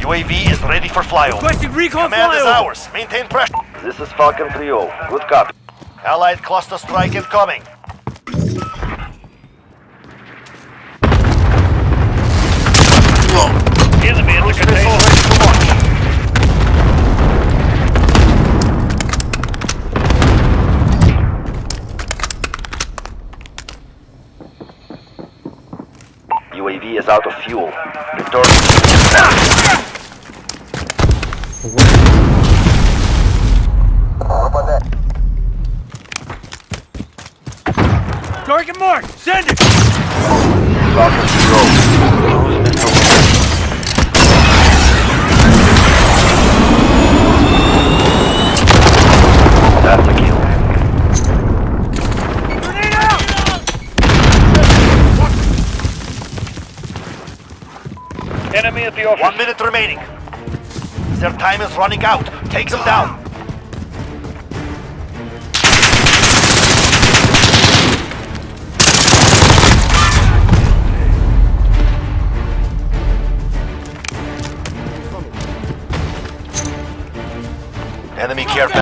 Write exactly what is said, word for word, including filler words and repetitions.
U A V is ready for flyover. Requesting recon Command is flyover. ours. Maintain pressure. This is Falcon three oh. Good copy. Allied cluster strike incoming. Enemy in the Missile container. ready to launch. U A V is out of fuel. Return. Target mark. Send it. Falcon three oh. Cruise missile. That's a kill. Grenade out. Enemy at the office. One minute remaining. Their time is running out. Take them down. Enemy care